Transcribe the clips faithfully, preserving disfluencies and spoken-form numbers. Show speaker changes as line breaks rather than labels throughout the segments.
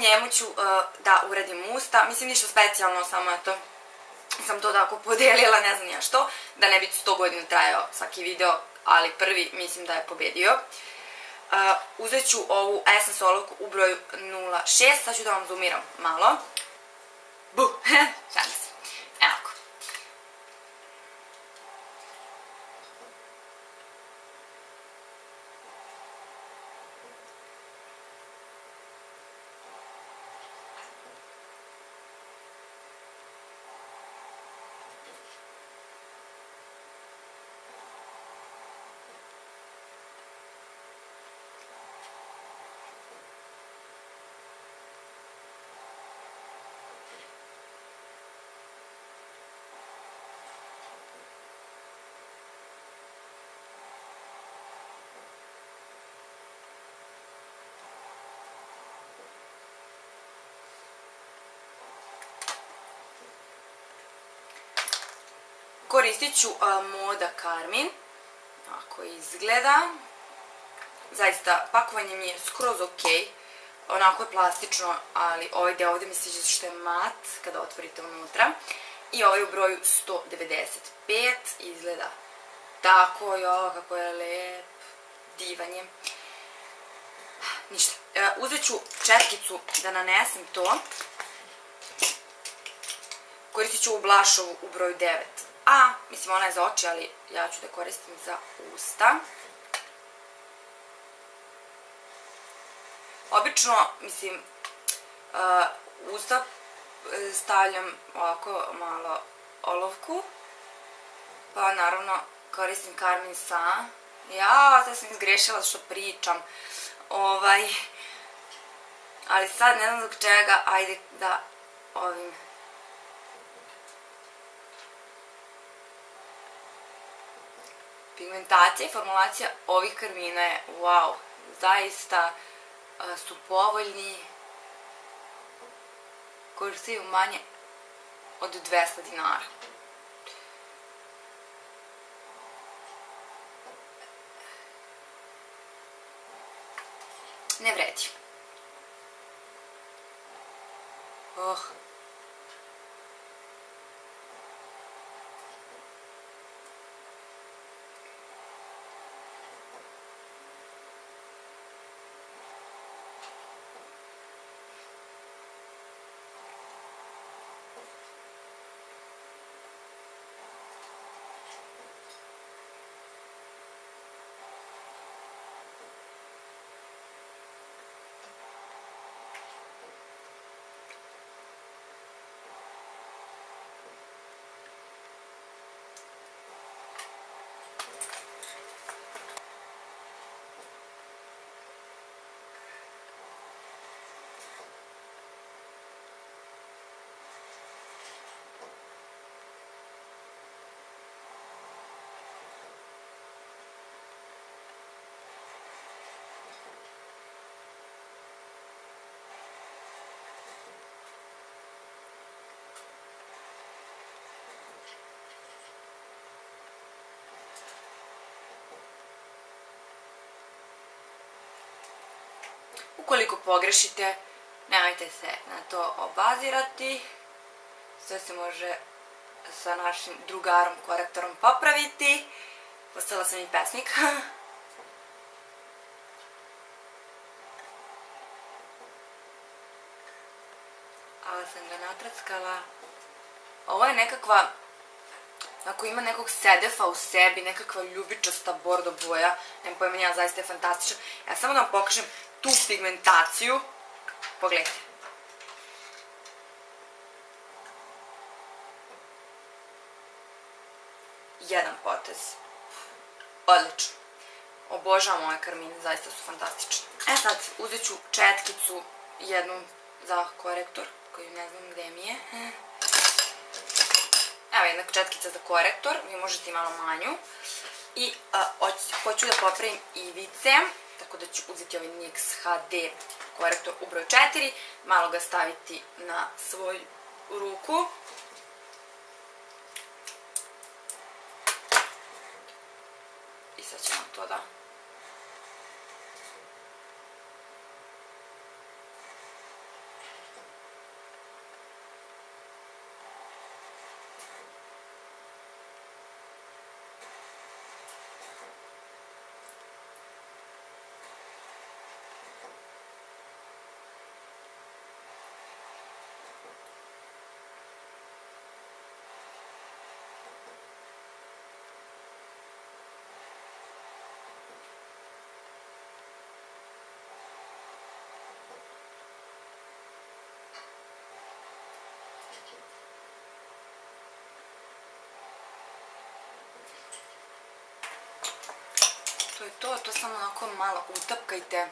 njemu ću da uradim usta, mislim ništa specijalno, samo eto, sam to tako podelila, ne znam ja što, da ne bi sto godina trajao svaki video, ali prvi mislim da je pobedio. Uzet ću ovu Essence olovku u broju nula šest, sad ću da vam zoomiram malo. Buh, šalim se. Enako. Koristit ću Moda Karmin, ovako izgleda, zaista pakovanje mi je skroz ok, onako je plastično, ali ovaj deo ovde mi se sviđa što je mat kada otvorite unutra, i ovaj u broju sto devedeset pet, izgleda tako, jo, kako je lep, divan je. Ništa, uzet ću četkicu da nanesem to, koristit ću ovu blušovu u broju devet A, mislim ona je za oči, ali ja ću da koristim za usta. Obično, mislim, usta stavljam ovako malo olovku, pa naravno koristim Karmin Sa. Ja, sad sam izgrešila što pričam, ovaj, ali sad ne znam zbog čega, ajde da ovim pigmentacija i formulacija ovih karmina je wow, zaista su povoljni, koštaju manje od dvesta dinara. Ne vredi. Oh. Ukoliko pogrešite, nemojte se na to obazirati. Sve se može sa našim drugarom korektorom popraviti. Postala sam i pesnik. Ali sam ga natrackala. Ovo je nekakva, ako ima nekog sedefa u sebi, nekakva ljubičasta bordo boja, nema pojma, ja, zaista je fantastičan. Ja samo da vam pokažem tu pigmentaciju. Pogledajte. Jedan potez. Odlično. Obožavam ove karmine, zaista su fantastične. E sad, uzet ću četkicu, jednu za korektor, koju ne znam gde mi je. Evo jedna četkica za korektor, vi možete i malo manju. I hoću da popravim ivice, tako da ću uzeti ovaj N Y X H D korektor u broju četiri, malo ga staviti na svoju ruku. I sad ćemo to da... to je to, to samo onako malo utapkajte.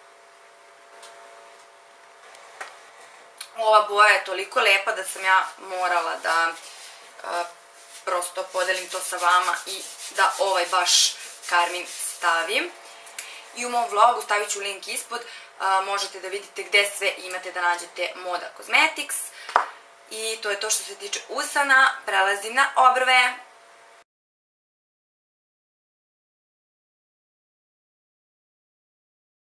Ova boja je toliko lepa da sam ja morala da prosto podelim to sa vama i da ovaj baš karmin stavim. I u mom vlogu stavit ću link ispod, možete da vidite gde sve imate da nađete Moda Cosmetics. I to je to što se tiče usana. Prelazim na obrve.